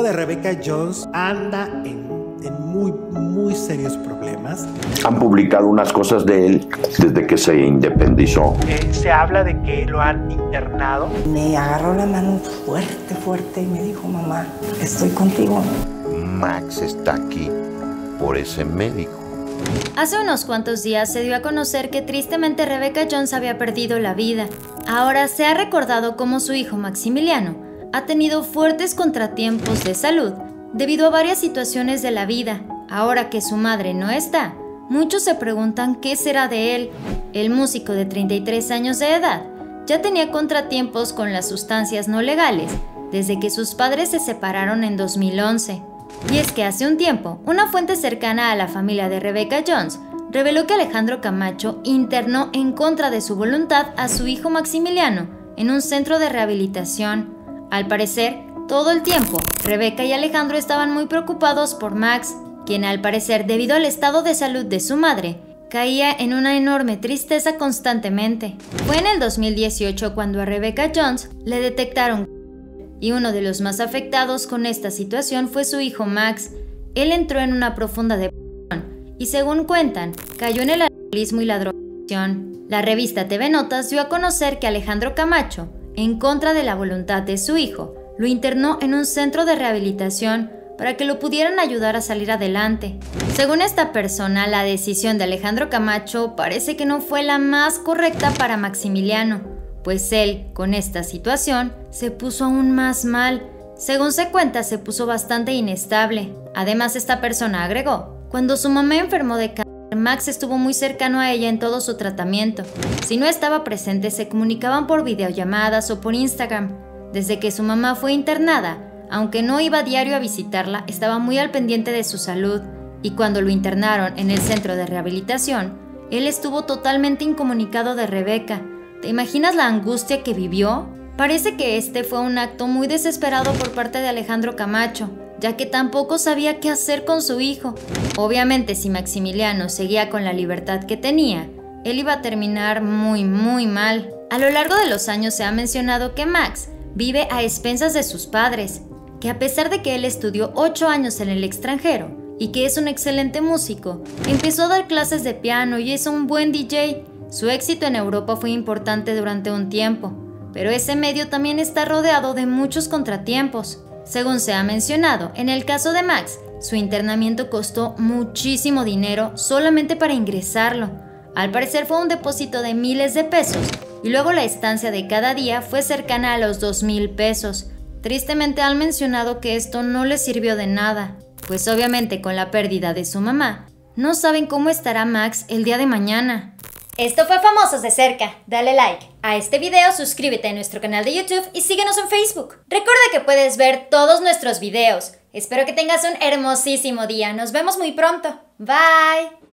hijo de Rebecca Jones anda en muy serios problemas. Han publicado unas cosas de él desde que se independizó. Se habla de que lo han internado. Me agarró la mano fuerte y me dijo: mamá, estoy contigo. Max está aquí por ese médico. Hace unos cuantos días se dio a conocer que tristemente Rebecca Jones había perdido la vida. Ahora se ha recordado cómo su hijo Maximiliano ha tenido fuertes contratiempos de salud debido a varias situaciones de la vida. Ahora que su madre no está, muchos se preguntan qué será de él. El músico de 33 años de edad ya tenía contratiempos con las sustancias no legales desde que sus padres se separaron en 2011. Y es que hace un tiempo, una fuente cercana a la familia de Rebecca Jones reveló que Alejandro Camacho internó en contra de su voluntad a su hijo Maximiliano en un centro de rehabilitación. Al parecer, todo el tiempo, Rebecca y Alejandro estaban muy preocupados por Max, quien al parecer, debido al estado de salud de su madre, caía en una enorme tristeza constantemente. Fue en el 2018 cuando a Rebecca Jones le detectaron, y uno de los más afectados con esta situación fue su hijo Max. Él entró en una profunda depresión y, según cuentan, cayó en el alcoholismo y la drogadicción. La revista TV Notas dio a conocer que Alejandro Camacho, en contra de la voluntad de su hijo, lo internó en un centro de rehabilitación para que lo pudieran ayudar a salir adelante. Según esta persona, la decisión de Alejandro Camacho parece que no fue la más correcta para Maximiliano, pues él, con esta situación, se puso aún más mal. Según se cuenta, se puso bastante inestable. Además, esta persona agregó: cuando su mamá enfermó de cáncer, Max estuvo muy cercano a ella en todo su tratamiento. Si no estaba presente, se comunicaban por videollamadas o por Instagram. Desde que su mamá fue internada, aunque no iba a diario a visitarla, estaba muy al pendiente de su salud. Y cuando lo internaron en el centro de rehabilitación, él estuvo totalmente incomunicado de Rebecca. ¿Te imaginas la angustia que vivió? Parece que este fue un acto muy desesperado por parte de Alejandro Camacho, ya que tampoco sabía qué hacer con su hijo. Obviamente, si Maximiliano seguía con la libertad que tenía, él iba a terminar muy mal. A lo largo de los años se ha mencionado que Max vive a expensas de sus padres, que a pesar de que él estudió 8 años en el extranjero y que es un excelente músico, empezó a dar clases de piano y es un buen DJ. Su éxito en Europa fue importante durante un tiempo, pero ese medio también está rodeado de muchos contratiempos. Según se ha mencionado, en el caso de Max, su internamiento costó muchísimo dinero solamente para ingresarlo. Al parecer fue un depósito de miles de pesos y luego la estancia de cada día fue cercana a los 2,000 pesos. Tristemente han mencionado que esto no les sirvió de nada, pues obviamente con la pérdida de su mamá, no saben cómo estará Max el día de mañana. Esto fue Famosos de Cerca. Dale like a este video, suscríbete a nuestro canal de YouTube y síguenos en Facebook. Recuerda que puedes ver todos nuestros videos. Espero que tengas un hermosísimo día. Nos vemos muy pronto. Bye.